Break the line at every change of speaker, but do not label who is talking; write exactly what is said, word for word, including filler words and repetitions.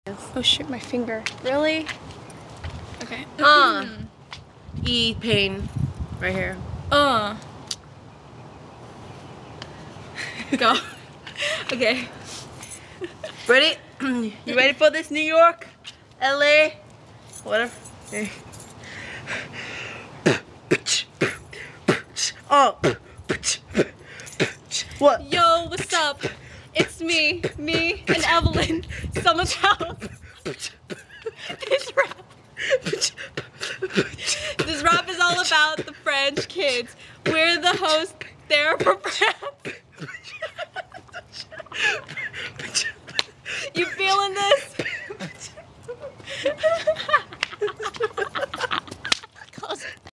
Oh shit, my finger. Really? Okay.
Uh. E pain. Right here.
Uh. Go. Okay.
Ready? You ready for this, New York? L A? Whatever. Hey. Oh. What?
Yo, what's up? It's me, me and Evelyn. Someone's house. This rap. This rap is all about the French kids. We're the host. They're for rap. You feeling this?